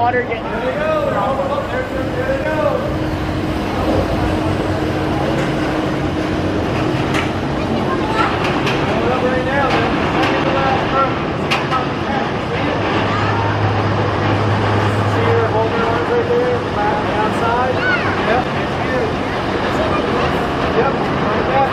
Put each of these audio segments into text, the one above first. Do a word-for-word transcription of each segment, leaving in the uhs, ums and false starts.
water getting... There they go. They're all up there. There they go. Coming up right now, man. Second to last row. See your holder ones right there? Back on the outside? Yep. Yep. Like that.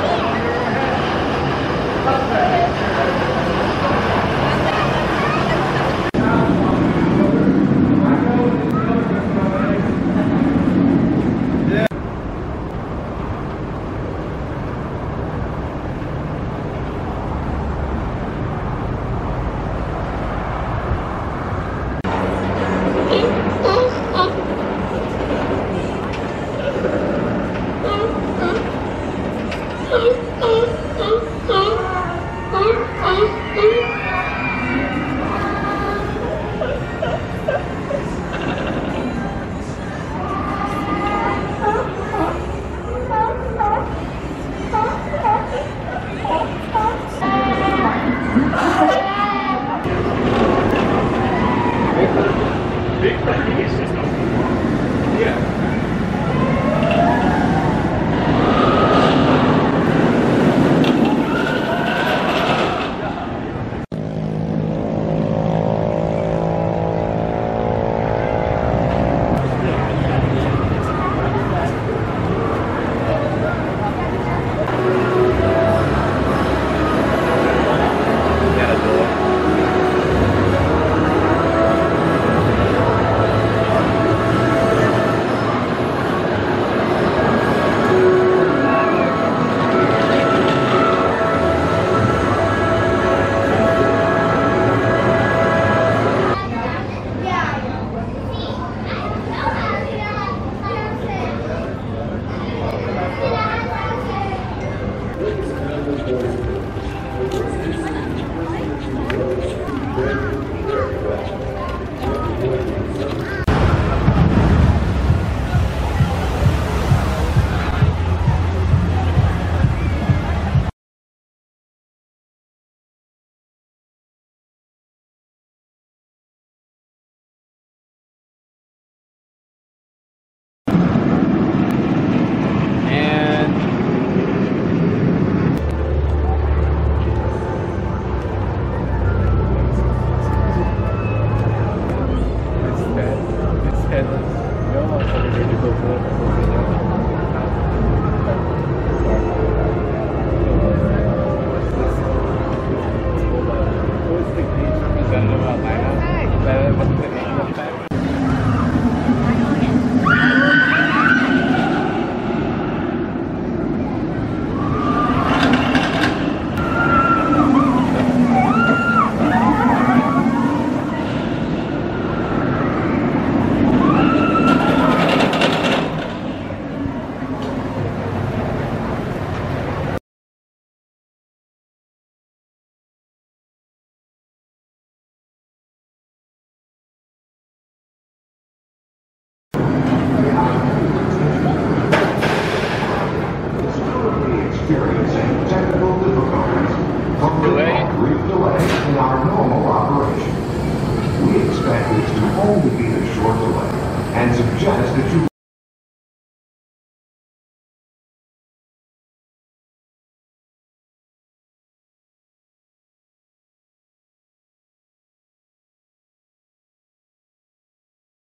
Experiencing technical difficulties from the brief delay in our normal operation. We expect this to only be a short delay and suggest that you